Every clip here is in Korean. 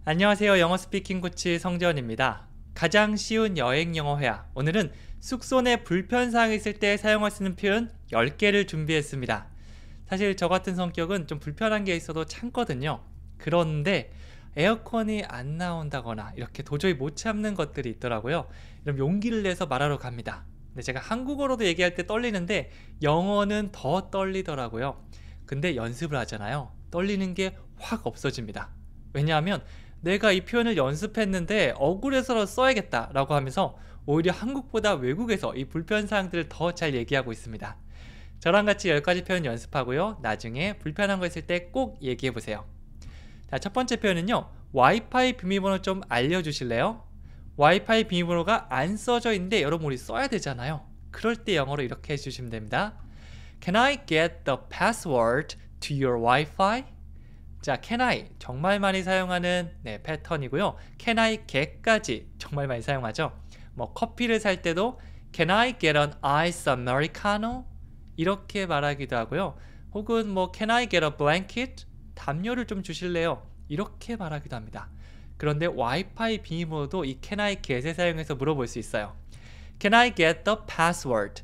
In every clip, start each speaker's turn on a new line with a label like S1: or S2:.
S1: 안녕하세요. 영어 스피킹 코치 성재원입니다. 가장 쉬운 여행 영어 회화. 오늘은 숙소 내 불편사항이 있을 때 사용할 수 있는 표현 10개를 준비했습니다. 사실 저 같은 성격은 좀 불편한 게 있어도 참거든요. 그런데 에어컨이 안 나온다거나 이렇게 도저히 못 참는 것들이 있더라고요. 그럼 용기를 내서 말하러 갑니다. 근데 제가 한국어로도 얘기할 때 떨리는데 영어는 더 떨리더라고요. 근데 연습을 하잖아요. 떨리는 게 확 없어집니다. 왜냐하면 내가 이 표현을 연습했는데 억울해서 써야겠다 라고 하면서 오히려 한국보다 외국에서 이 불편사항들을 더 잘 얘기하고 있습니다. 저랑 같이 10가지 표현 연습하고요. 나중에 불편한 거 있을 때 꼭 얘기해보세요. 자, 첫 번째 표현은요. 와이파이 비밀번호 좀 알려주실래요? 와이파이 비밀번호가 안 써져 있는데 여러분 우리 써야 되잖아요. 그럴 때 영어로 이렇게 해주시면 됩니다. Can I get the password to your Wi-Fi? 자, can I 정말 많이 사용하는 패턴이고요. can I get까지 정말 많이 사용하죠. 뭐 커피를 살 때도 can I get an ice americano? 이렇게 말하기도 하고요. 혹은 뭐 can I get a blanket? 담요를 좀 주실래요? 이렇게 말하기도 합니다. 그런데 와이파이 비밀번호도 이 can I get을 사용해서 물어볼 수 있어요. Can I get the password?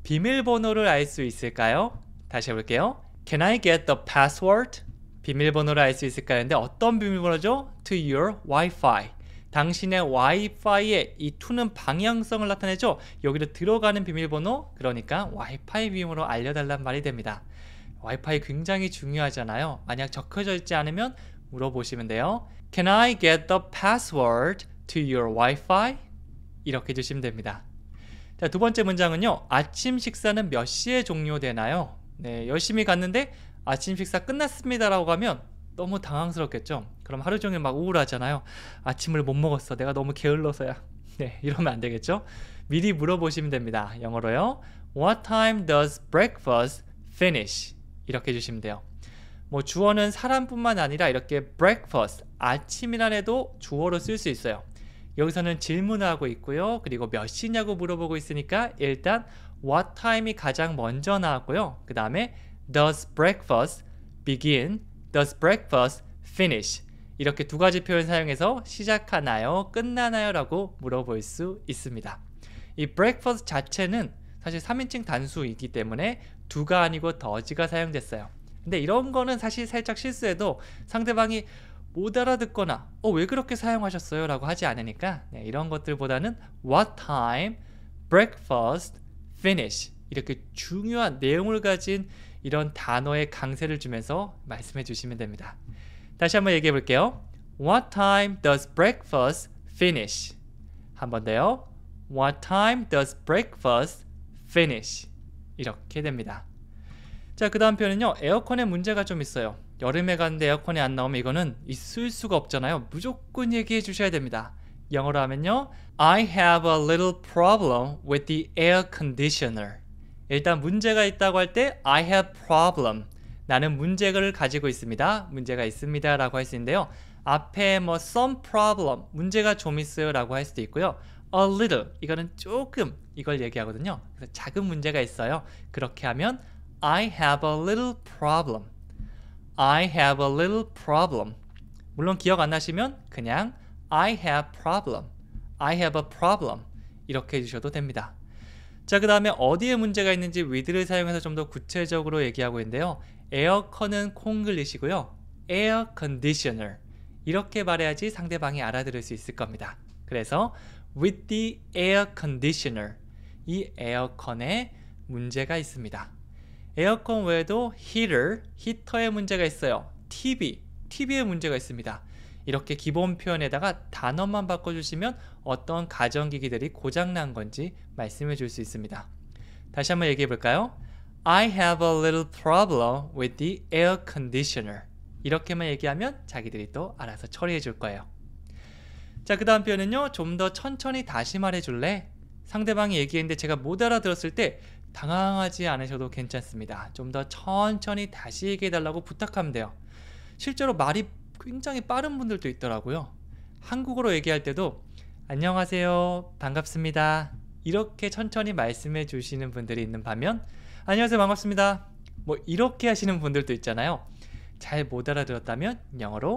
S1: 비밀번호를 알 수 있을까요? 다시 해볼게요. Can I get the password? 비밀번호를 알 수 있을까요? 근데 어떤 비밀번호죠? To your Wi-Fi. 당신의 와이파이의 이 to는 방향성을 나타내죠? 여기로 들어가는 비밀번호, 그러니까 와이파이 비밀번호 알려달란 말이 됩니다. 와이파이 굉장히 중요하잖아요. 만약 적혀져 있지 않으면 물어보시면 돼요. Can I get the password to your Wi-Fi? 이렇게 해주시면 됩니다. 자, 두 번째 문장은요. 아침 식사는 몇 시에 종료되나요? 네, 열심히 갔는데 아침 식사 끝났습니다 라고 하면 너무 당황스럽겠죠. 그럼 하루 종일 막 우울하잖아요. 아침을 못 먹었어. 내가 너무 게을러서야. 네, 이러면 안 되겠죠. 미리 물어보시면 됩니다. 영어로요. What time does breakfast finish? 이렇게 해주시면 돼요. 뭐 주어는 사람뿐만 아니라 이렇게 breakfast, 아침이란 해도 주어로 쓸 수 있어요. 여기서는 질문을 하고 있고요. 그리고 몇 시냐고 물어보고 있으니까 일단 what time이 가장 먼저 나왔고요. 그 다음에 does breakfast begin? does breakfast finish? 이렇게 두 가지 표현 사용해서 시작하나요? 끝나나요? 라고 물어볼 수 있습니다. 이 breakfast 자체는 사실 3인칭 단수이기 때문에 do가 아니고 does가 사용됐어요. 근데 이런 거는 사실 살짝 실수해도 상대방이 못 알아듣거나 왜 그렇게 사용하셨어요? 라고 하지 않으니까 이런 것들보다는 what time breakfast finish 이렇게 중요한 내용을 가진 이런 단어의 강세를 주면서 말씀해 주시면 됩니다. 다시 한번 얘기해 볼게요. What time does breakfast finish? 한 번 더요. What time does breakfast finish? 이렇게 됩니다. 자, 그 다음 표현은요. 에어컨에 문제가 좀 있어요. 여름에 갔는데 에어컨이 안 나오면 이거는 있을 수가 없잖아요. 무조건 얘기해 주셔야 됩니다. 영어로 하면요. I have a little problem with the air conditioner. 일단 문제가 있다고 할 때 I have problem. 나는 문제를 가지고 있습니다. 문제가 있습니다 라고 할 수 있는데요. 앞에 뭐 some problem, 문제가 좀 있어요 라고 할 수도 있고요. A little, 이거는 조금 이걸 얘기하거든요. 그래서 작은 문제가 있어요. 그렇게 하면 I have a little problem. I have a little problem. 물론 기억 안 나시면 그냥 I have problem. I have a problem. 이렇게 해주셔도 됩니다. 자, 그 다음에 어디에 문제가 있는지 with를 사용해서 좀 더 구체적으로 얘기하고 있는데요. 에어컨은 콩글리시고요. air conditioner. 이렇게 말해야지 상대방이 알아들을 수 있을 겁니다. 그래서 with the air conditioner. 이 에어컨에 문제가 있습니다. 에어컨 외에도 heater, 히터에 문제가 있어요. TV에 문제가 있습니다. 이렇게 기본 표현에다가 단어만 바꿔주시면 어떤 가전기기들이 고장난 건지 말씀해 줄 수 있습니다. 다시 한번 얘기해 볼까요? I have a little problem with the air conditioner. 이렇게만 얘기하면 자기들이 또 알아서 처리해 줄 거예요. 자, 그 다음 표현은요. 좀 더 천천히 다시 말해 줄래? 상대방이 얘기했는데 제가 못 알아들었을 때 당황하지 않으셔도 괜찮습니다. 좀 더 천천히 다시 얘기해 달라고 부탁하면 돼요. 실제로 말이 굉장히 빠른 분들도 있더라고요. 한국어로 얘기할 때도 안녕하세요, 반갑습니다 이렇게 천천히 말씀해 주시는 분들이 있는 반면 안녕하세요, 반갑습니다 뭐 이렇게 하시는 분들도 있잖아요. 잘 못 알아들었다면 영어로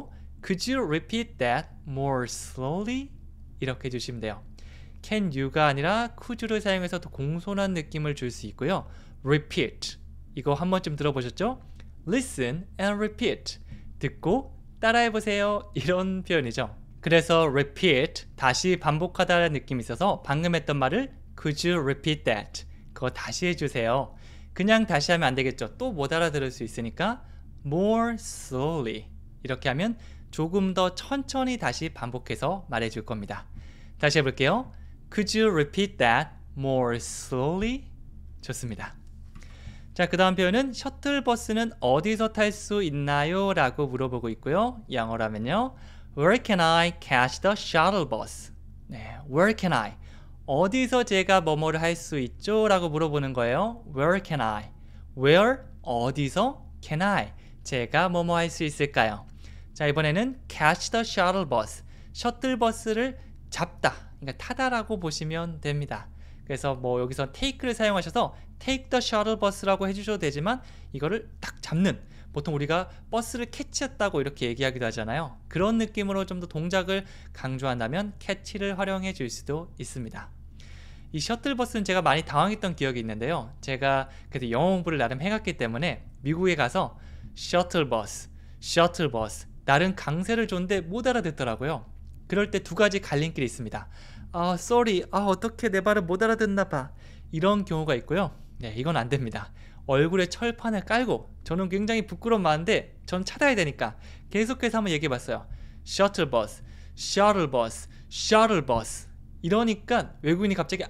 S1: Could you repeat that more slowly? 이렇게 해주시면 돼요. Can you가 아니라 could를 사용해서 더 공손한 느낌을 줄 수 있고요. Repeat, 이거 한 번쯤 들어보셨죠? Listen and repeat, 듣고 따라해보세요, 이런 표현이죠. 그래서 repeat, 다시 반복하다라는 느낌이 있어서 방금 했던 말을 Could you repeat that? 그거 다시 해주세요. 그냥 다시 하면 안 되겠죠. 또 못 알아들을 수 있으니까 more slowly, 이렇게 하면 조금 더 천천히 다시 반복해서 말해줄 겁니다. 다시 해볼게요. Could you repeat that more slowly? 좋습니다. 자, 그 다음 표현은 셔틀버스는 어디서 탈 수 있나요? 라고 물어보고 있고요. 영어로 하면요, Where can I catch the shuttle bus? 네, Where can I? 어디서 제가 뭐뭐를 할 수 있죠? 라고 물어보는 거예요. Where can I? Where? 어디서? Can I? 제가 뭐뭐 할 수 있을까요? 자, 이번에는 catch the shuttle bus. 셔틀버스를 잡다, 그러니까 타다라고 보시면 됩니다. 그래서 뭐 여기서 take를 사용하셔서 take the shuttle bus라고 해주셔도 되지만 이거를 딱 잡는, 보통 우리가 버스를 캐치했다고 이렇게 얘기하기도 하잖아요. 그런 느낌으로 좀 더 동작을 강조한다면 catch를 활용해 줄 수도 있습니다. 이 셔틀버스는 제가 많이 당황했던 기억이 있는데요. 제가 그때 영어 공부를 나름 해갔기 때문에 미국에 가서 셔틀버스, 셔틀버스, 나름 강세를 줬는데 못 알아듣더라고요. 그럴 때 두 가지 갈림길이 있습니다. sorry, 어떻게 내 말을 못 알아듣나 봐, 이런 경우가 있고요. 네, 이건 안 됩니다. 얼굴에 철판을 깔고, 저는 굉장히 부끄러운 마음인데 전 찾아야 되니까 계속해서 한번 얘기해 봤어요. 셔틀버스, 셔틀버스, 셔틀버스. 이러니까 외국인이 갑자기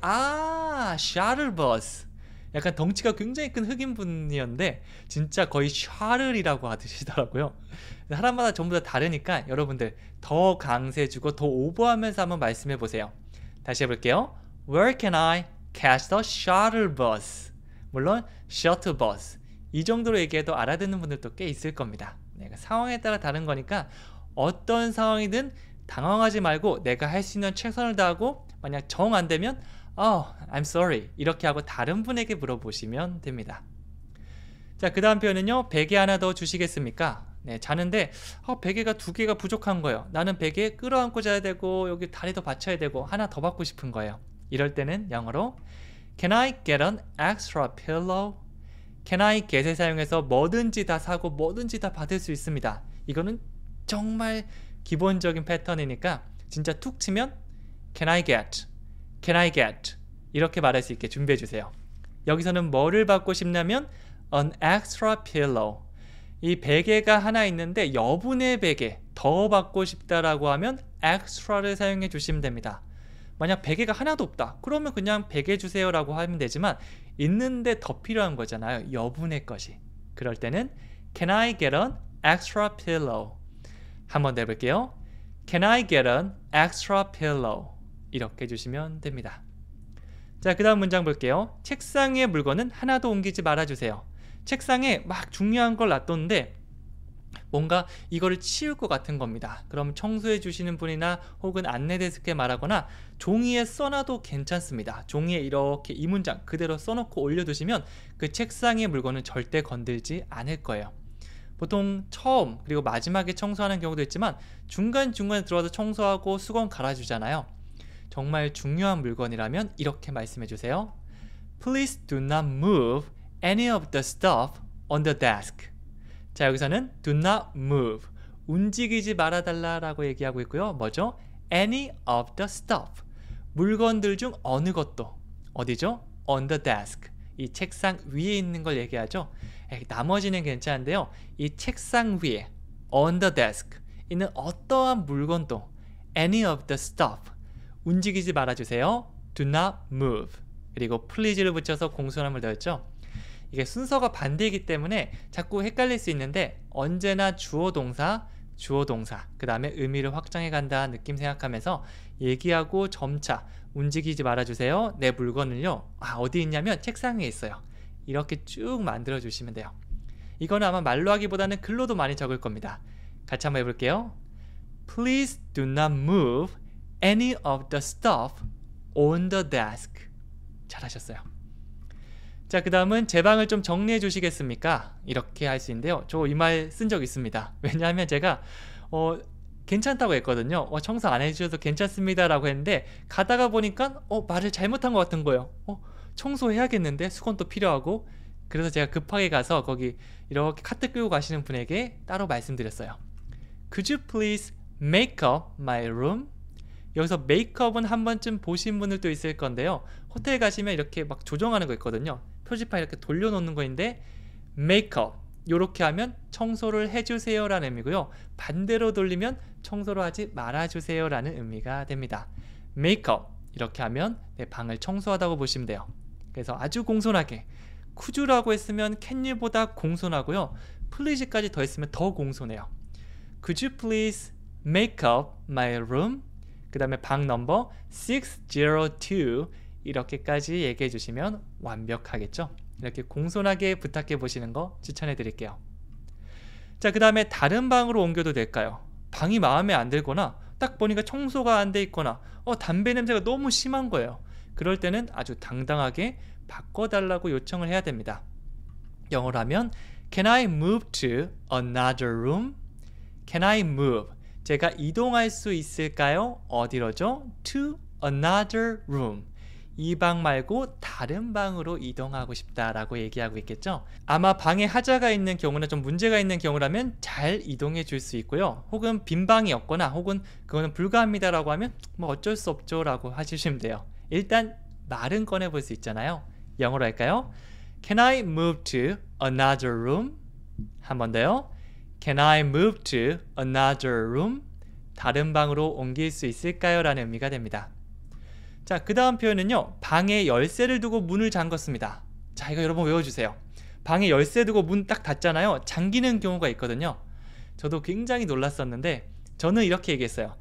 S1: 셔틀버스, 약간 덩치가 굉장히 큰 흑인 분이었는데 진짜 거의 샤를이라고 하시더라고요. 사람마다 전부 다 다르니까 여러분들 더 강세 주고 더 오버하면서 한번 말씀해 보세요. 다시 해볼게요. Where can I catch the shuttle bus? 물론 shuttle bus, 이 정도로 얘기해도 알아듣는 분들도 꽤 있을 겁니다. 상황에 따라 다른 거니까 어떤 상황이든 당황하지 말고 내가 할 수 있는 최선을 다하고, 만약 정 안 되면 I'm sorry, 이렇게 하고 다른 분에게 물어보시면 됩니다. 자, 그 다음 표현은요, 베개 하나 더 주시겠습니까? 네, 자는데 베개가 2개가 부족한 거예요. 나는 베개에 끌어안고 자야 되고 여기 다리도 받쳐야 되고 하나 더 받고 싶은 거예요. 이럴 때는 영어로 Can I get an extra pillow? Can I get을 사용해서 뭐든지 다 사고 뭐든지 다 받을 수 있습니다. 이거는 정말 기본적인 패턴이니까 진짜 툭 치면 Can I get? Can I get? 이렇게 말할 수 있게 준비해 주세요. 여기서는 뭐를 받고 싶냐면 an extra pillow. 이 베개가 하나 있는데 여분의 베개 더 받고 싶다라고 하면 extra를 사용해 주시면 됩니다. 만약 베개가 하나도 없다, 그러면 그냥 베개 주세요 라고 하면 되지만 있는데 더 필요한 거잖아요, 여분의 것이. 그럴 때는 Can I get an extra pillow? 한번 더 해볼게요. Can I get an extra pillow? 이렇게 해주시면 됩니다. 자, 그 다음 문장 볼게요. 책상 위의 물건은 하나도 옮기지 말아주세요. 책상에 막 중요한 걸 놔뒀는데 뭔가 이거를 치울 것 같은 겁니다. 그럼 청소해 주시는 분이나 혹은 안내 데스크에 말하거나 종이에 써놔도 괜찮습니다. 종이에 이렇게 이 문장 그대로 써놓고 올려두시면 그 책상의 물건은 절대 건들지 않을 거예요. 보통 처음 그리고 마지막에 청소하는 경우도 있지만 중간중간에 들어와서 청소하고 수건 갈아주잖아요. 정말 중요한 물건이라면 이렇게 말씀해 주세요. Please do not move any of the stuff on the desk. 자, 여기서는 do not move, 움직이지 말아달라라고 얘기하고 있고요. 뭐죠? Any of the stuff, 물건들 중 어느 것도. 어디죠? On the desk, 이 책상 위에 있는 걸 얘기하죠. 나머지는 괜찮은데요, 이 책상 위에 on the desk 있는 어떠한 물건도 any of the stuff, 움직이지 말아주세요. Do not move. 그리고 please를 붙여서 공손함을 더했죠. 이게 순서가 반대이기 때문에 자꾸 헷갈릴 수 있는데 언제나 주어 동사, 그 다음에 의미를 확장해 간다 느낌 생각하면서 얘기하고 점차 움직이지 말아주세요. 내 물건을요, 어디 있냐면 책상 위에 있어요. 이렇게 쭉 만들어 주시면 돼요. 이거는 아마 말로 하기보다는 글로도 많이 적을 겁니다. 같이 한번 해볼게요. Please do not move any of the stuff on the desk. 잘하셨어요. 자, 그 다음은 제 방을 좀 정리해 주시겠습니까? 이렇게 할 수 있는데요. 저 이 말 쓴 적 있습니다. 왜냐하면 제가 괜찮다고 했거든요. 청소 안 해주셔도 괜찮습니다 라고 했는데 가다가 보니까 말을 잘못한 것 같은 거예요. 청소해야겠는데 수건도 필요하고. 그래서 제가 급하게 가서 거기 이렇게 카트 끌고 가시는 분에게 따로 말씀드렸어요. Could you please make up my room? 여기서 메이크업은 한 번쯤 보신 분들도 있을 건데요. 호텔 가시면 이렇게 막 조정하는 거 있거든요. 표지판 이렇게 돌려놓는 거인데 메이크업 이렇게 하면 청소를 해주세요 라는 의미고요. 반대로 돌리면 청소를 하지 말아주세요 라는 의미가 됩니다. 메이크업 이렇게 하면 내 방을 청소하다고 보시면 돼요. 그래서 아주 공손하게 could라고 했으면 can you보다 공손하고요. please까지 더 했으면 더 공손해요. Could you please make up my room? 그 다음에 방 넘버 602 이렇게까지 얘기해 주시면 완벽하겠죠. 이렇게 공손하게 부탁해 보시는 거 추천해 드릴게요. 자, 그 다음에 다른 방으로 옮겨도 될까요? 방이 마음에 안 들거나 딱 보니까 청소가 안 돼 있거나 담배 냄새가 너무 심한 거예요. 그럴 때는 아주 당당하게 바꿔달라고 요청을 해야 됩니다. 영어로 하면 Can I move to another room? Can I move? 제가 이동할 수 있을까요? 어디로죠? To another room. 이 방 말고 다른 방으로 이동하고 싶다라고 얘기하고 있겠죠. 아마 방에 하자가 있는 경우나 좀 문제가 있는 경우라면 잘 이동해 줄 수 있고요. 혹은 빈 방이 없거나 혹은 그거는 불가합니다라고 하면 뭐 어쩔 수 없죠 라고 하시면 돼요. 일단 말은 꺼내볼 수 있잖아요. 영어로 할까요? Can I move to another room? 한 번 더요. Can I move to another room? 다른 방으로 옮길 수 있을까요? 라는 의미가 됩니다. 자, 그 다음 표현은요. 방에 열쇠를 두고 문을 잠궜습니다. 자, 이거 여러분 외워주세요. 방에 열쇠 두고 문 딱 닫잖아요. 잠기는 경우가 있거든요. 저도 굉장히 놀랐었는데 저는 이렇게 얘기했어요.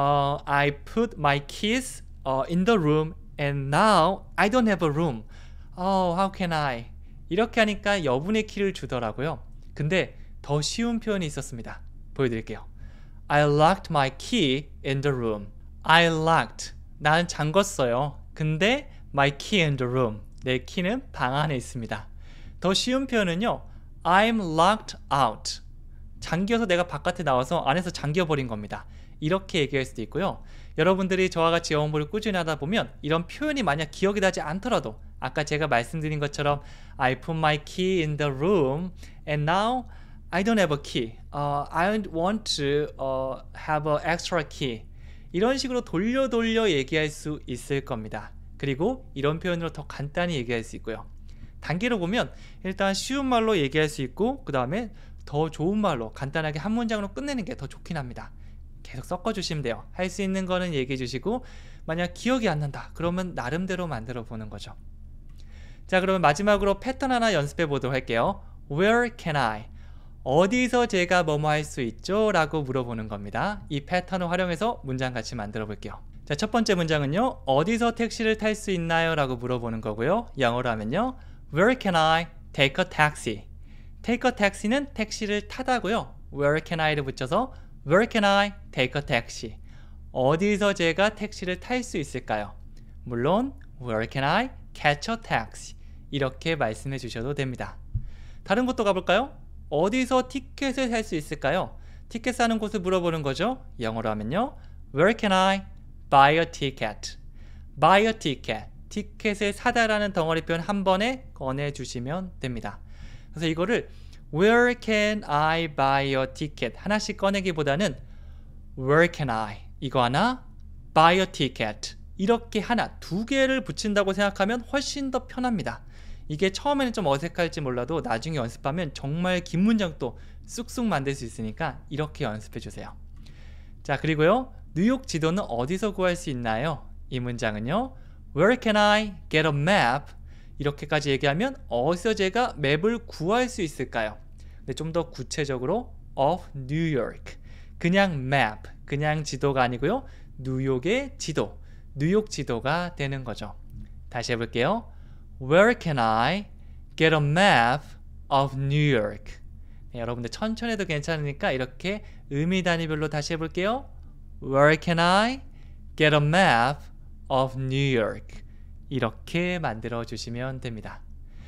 S1: I put my keys in the room and now I don't have a room. How can I? 이렇게 하니까 여분의 키를 주더라고요. 근데 더 쉬운 표현이 있었습니다. 보여드릴게요. I locked my key in the room. I locked. 나는 잠궜어요. 근데 my key in the room. 내 키는 방 안에 있습니다. 더 쉬운 표현은요. I'm locked out. 잠겨서 내가 바깥에 나와서 안에서 잠겨버린 겁니다. 이렇게 얘기할 수도 있고요. 여러분들이 저와 같이 영어 공부를 꾸준히 하다 보면 이런 표현이 만약 기억이 나지 않더라도 아까 제가 말씀드린 것처럼 I put my key in the room and now I don't have a key. I want to have an extra key. 이런 식으로 돌려 얘기할 수 있을 겁니다. 그리고 이런 표현으로 더 간단히 얘기할 수 있고요. 단계로 보면 일단 쉬운 말로 얘기할 수 있고 그 다음에 더 좋은 말로 간단하게 한 문장으로 끝내는 게 더 좋긴 합니다. 계속 섞어주시면 돼요. 할 수 있는 거는 얘기해 주시고 만약 기억이 안 난다 그러면 나름대로 만들어 보는 거죠. 자, 그러면 마지막으로 패턴 하나 연습해 보도록 할게요. Where can I? 어디서 제가 뭐뭐 할 수 있죠? 라고 물어보는 겁니다. 이 패턴을 활용해서 문장 같이 만들어 볼게요. 자, 첫 번째 문장은요. 어디서 택시를 탈 수 있나요? 라고 물어보는 거고요. 영어로 하면요. Where can I take a taxi? Take a taxi는 택시를 타다고요. Where can I를 붙여서 Where can I take a taxi? 어디서 제가 택시를 탈 수 있을까요? 물론 Where can I catch a taxi? 이렇게 말씀해 주셔도 됩니다. 다른 곳도 가볼까요? 어디서 티켓을 살 수 있을까요? 티켓 사는 곳을 물어보는 거죠. 영어로 하면요. Where can I buy a ticket? Buy a ticket. 티켓을 사다라는 덩어리 표현 한 번에 꺼내주시면 됩니다. 그래서 이거를 Where can I buy a ticket? 하나씩 꺼내기보다는 Where can I? 이거 하나, buy a ticket. 이렇게 하나, 두 개를 붙인다고 생각하면 훨씬 더 편합니다. 이게 처음에는 좀 어색할지 몰라도 나중에 연습하면 정말 긴 문장도 쑥쑥 만들 수 있으니까 이렇게 연습해 주세요. 자, 그리고요. 뉴욕 지도는 어디서 구할 수 있나요? 이 문장은요. Where can I get a map? 이렇게까지 얘기하면 어디서 제가 맵을 구할 수 있을까요? 근데 좀 더 구체적으로 of New York. 그냥 map, 그냥 지도가 아니고요. 뉴욕의 지도, 뉴욕 지도가 되는 거죠. 다시 해볼게요. Where can I get a map of New York? 네, 여러분들 천천히 해도 괜찮으니까 이렇게 의미 단위별로 다시 해볼게요. Where can I get a map of New York? 이렇게 만들어 주시면 됩니다.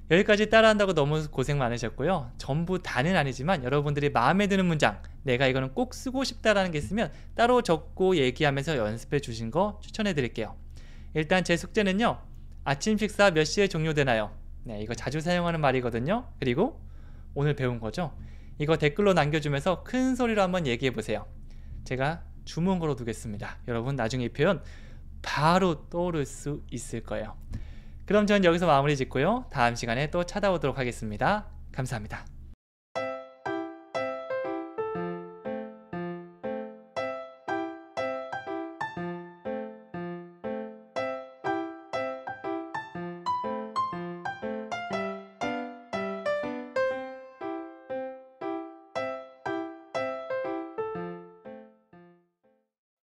S1: 여기까지 따라한다고 너무 고생 많으셨고요. 전부 다는 아니지만 여러분들이 마음에 드는 문장, 내가 이거는 꼭 쓰고 싶다라는 게 있으면 따로 적고 얘기하면서 연습해 주신 거 추천해 드릴게요. 일단 제 숙제는요. 아침 식사 몇 시에 종료되나요? 네, 이거 자주 사용하는 말이거든요. 그리고 오늘 배운 거죠. 이거 댓글로 남겨주면서 큰 소리로 한번 얘기해 보세요. 제가 주문 걸어 두겠습니다. 여러분 나중에 이 표현 바로 떠오를 수 있을 거예요. 그럼 저는 여기서 마무리 짓고요. 다음 시간에 또 찾아오도록 하겠습니다. 감사합니다.